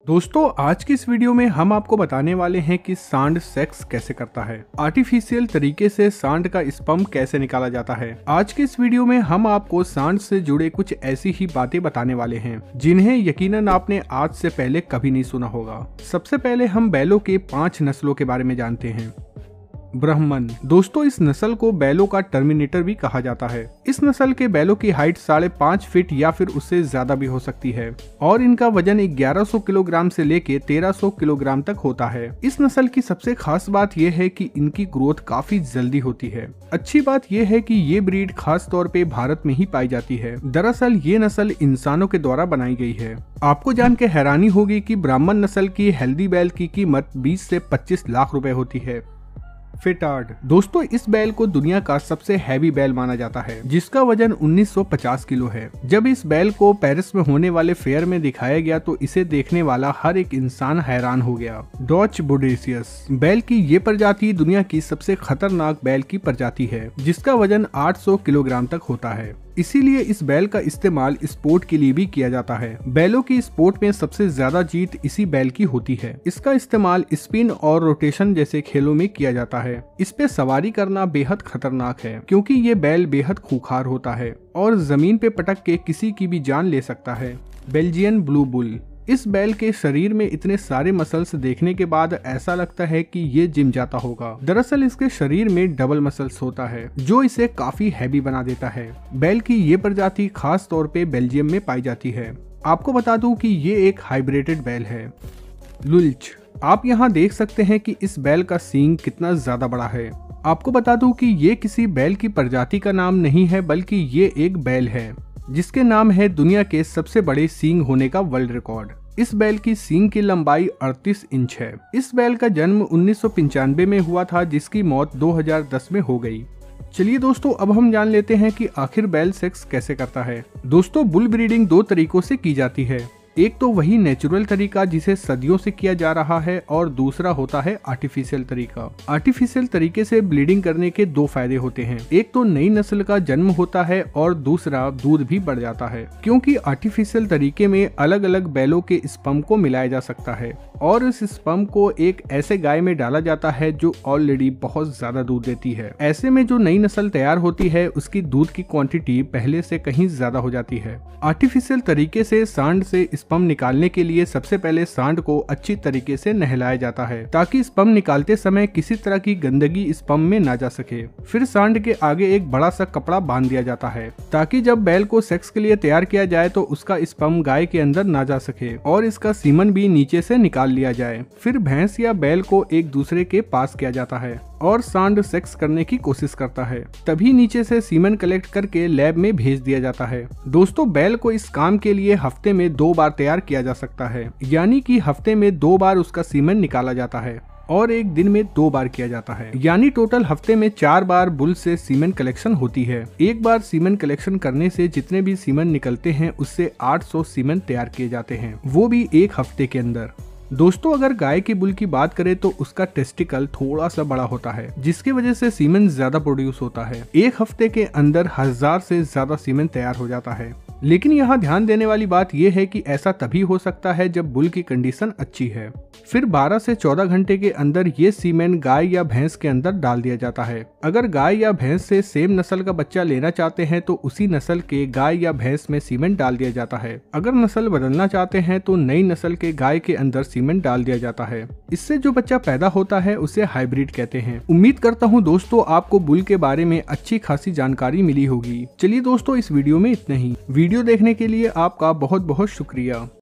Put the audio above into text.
दोस्तों आज की इस वीडियो में हम आपको बताने वाले हैं कि सांड सेक्स कैसे करता है, आर्टिफिशियल तरीके से सांड का स्पर्म कैसे निकाला जाता है। आज की इस वीडियो में हम आपको सांड से जुड़े कुछ ऐसी ही बातें बताने वाले हैं जिन्हें यकीनन आपने आज से पहले कभी नहीं सुना होगा। सबसे पहले हम बैलों के 5 नस्लों के बारे में जानते हैं। ब्राह्मण, दोस्तों इस नस्ल को बैलों का टर्मिनेटर भी कहा जाता है। इस नस्ल के बैलों की हाइट 5.5 फीट या फिर उससे ज्यादा भी हो सकती है और इनका वजन 1100 किलोग्राम से लेके 1300 किलोग्राम तक होता है। इस नस्ल की सबसे खास बात यह है कि इनकी ग्रोथ काफी जल्दी होती है। अच्छी बात यह है कि ये ब्रीड खास तौर पे भारत में ही पाई जाती है। दरअसल ये नस्ल इंसानों के द्वारा बनाई गई है। आपको जान के हैरानी होगी कि ब्राह्मण नस्ल की हेल्दी बैल की कीमत 20 से 25 लाख रुपए होती है। फेटार्ड, दोस्तों इस बैल को दुनिया का सबसे हैवी बैल माना जाता है जिसका वजन 1950 किलो है। जब इस बैल को पेरिस में होने वाले फेयर में दिखाया गया तो इसे देखने वाला हर एक इंसान हैरान हो गया। डॉच बोडेसियस, बैल की ये प्रजाति दुनिया की सबसे खतरनाक बैल की प्रजाति है जिसका वजन 800 किलोग्राम तक होता है। इसीलिए इस बैल का इस्तेमाल स्पोर्ट के लिए भी किया जाता है। बैलों की स्पोर्ट में सबसे ज्यादा जीत इसी बैल की होती है। इसका इस्तेमाल स्पिन और रोटेशन जैसे खेलों में किया जाता है। इस पे सवारी करना बेहद खतरनाक है क्योंकि ये बैल बेहद खूंखार होता है और जमीन पे पटक के किसी की भी जान ले सकता है। बेल्जियन ब्लू बुल, इस बैल के शरीर में इतने सारे मसल्स देखने के बाद ऐसा लगता है कि ये जिम जाता होगा। दरअसल इसके शरीर में डबल मसल्स होता है जो इसे काफी हैवी बना देता है। बैल की ये प्रजाति खास तौर पे बेल्जियम में पाई जाती है। आपको बता दूं कि ये एक हाइब्रिडेड बैल है। लुल्च, आप यहाँ देख सकते हैं कि इस बैल का सींग कितना ज्यादा बड़ा है। आपको बता दूं कि ये किसी बैल की प्रजाति का नाम नहीं है बल्कि ये एक बैल है जिसके नाम है दुनिया के सबसे बड़े सींग होने का वर्ल्ड रिकॉर्ड। इस बैल की सींग की लंबाई 38 इंच है। इस बैल का जन्म 1995 में हुआ था जिसकी मौत 2010 में हो गई। चलिए दोस्तों अब हम जान लेते हैं कि आखिर बैल सेक्स कैसे करता है। दोस्तों बुल ब्रीडिंग 2 तरीकों से की जाती है। एक तो वही नेचुरल तरीका जिसे सदियों से किया जा रहा है और दूसरा होता है आर्टिफिशियल तरीका। आर्टिफिशियल तरीके से ब्लीडिंग करने के 2 फायदे होते हैं। एक तो नई नस्ल का जन्म होता है और दूसरा दूध भी बढ़ जाता है क्योंकि आर्टिफिशियल तरीके में अलग अलग बैलों के स्पर्म को मिलाया जा सकता है और इस स्पर्म को एक ऐसे गाय में डाला जाता है जो ऑलरेडी बहुत ज्यादा दूध देती है। ऐसे में जो नई नस्ल तैयार होती है उसकी दूध की क्वांटिटी पहले से कहीं ज्यादा हो जाती है। आर्टिफिशियल तरीके से सांड से स्पर्म निकालने के लिए सबसे पहले सांड को अच्छी तरीके से नहलाया जाता है ताकि स्पर्म निकालते समय किसी तरह की गंदगी स्पर्म में ना जा सके। फिर सांड के आगे एक बड़ा सा कपड़ा बांध दिया जाता है ताकि जब बैल को सेक्स के लिए तैयार किया जाए तो उसका स्पर्म गाय के अंदर ना जा सके और इसका सीमन भी नीचे से निकाल लिया जाए। फिर भैंस या बैल को एक दूसरे के पास किया जाता है और सांड सेक्स करने की कोशिश करता है। तभी नीचे से सीमन कलेक्ट करके लैब में भेज दिया जाता है। दोस्तों बैल को इस काम के लिए हफ्ते में 2 बार तैयार किया जा सकता है, यानी कि हफ्ते में 2 बार उसका सीमन निकाला जाता है और एक दिन में 2 बार किया जाता है, यानी टोटल हफ्ते में 4 बार बुल से सीमन कलेक्शन होती है। एक बार सीमन कलेक्शन करने से जितने भी सीमन निकलते हैं उससे 800 सीमन तैयार किए जाते हैं, वो भी एक हफ्ते के अंदर। दोस्तों अगर गाय की बुल की बात करें तो उसका टेस्टिकल थोड़ा सा बड़ा होता है जिसकी वजह से सीमेन ज्यादा प्रोड्यूस होता है। एक हफ्ते के अंदर 1000 से ज्यादा सीमेन तैयार हो जाता है। लेकिन यहाँ ध्यान देने वाली बात यह है कि ऐसा तभी हो सकता है जब बुल की कंडीशन अच्छी है। फिर 12 से 14 घंटे के अंदर ये सीमेन गाय या भैंस के अंदर डाल दिया जाता है। अगर गाय या भैंस से सेम नस्ल का बच्चा लेना चाहते हैं तो उसी नस्ल के गाय या भैंस में सीमेन डाल दिया जाता है। अगर नस्ल बदलना चाहते हैं तो नई नस्ल के गाय के अंदर सीमेन डाल दिया जाता है। इससे जो बच्चा पैदा होता है उसे हाइब्रिड कहते हैं। उम्मीद करता हूँ दोस्तों आपको बुल के बारे में अच्छी खासी जानकारी मिली होगी। चलिए दोस्तों इस वीडियो में इतना ही। वीडियो देखने के लिए आपका बहुत बहुत शुक्रिया।